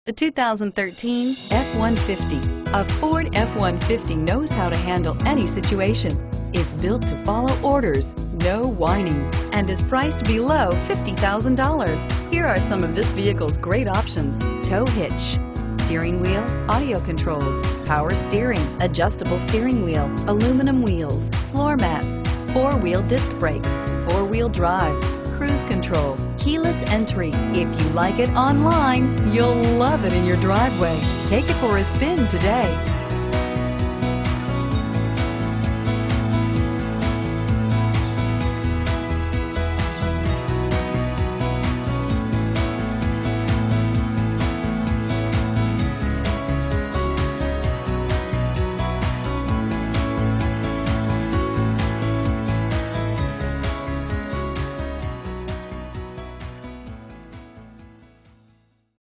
The 2013 F-150. A Ford F-150 knows how to handle any situation. It's built to follow orders, no whining, and is priced below $50,000. Here are some of this vehicle's great options: tow hitch, steering wheel audio controls, power steering, adjustable steering wheel, aluminum wheels, floor mats, four-wheel disc brakes, four-wheel drive, cruise control, keyless entry. If you like it online, you'll love it in your driveway. Take it for a spin today.